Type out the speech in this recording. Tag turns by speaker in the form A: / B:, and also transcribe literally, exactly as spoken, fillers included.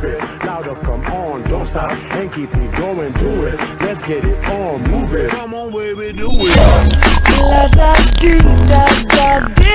A: it. Louder, come on, don't stop, and keep me going, do it. Let's get it on, move it. Come on, baby, do it.
B: La da dee da da dee.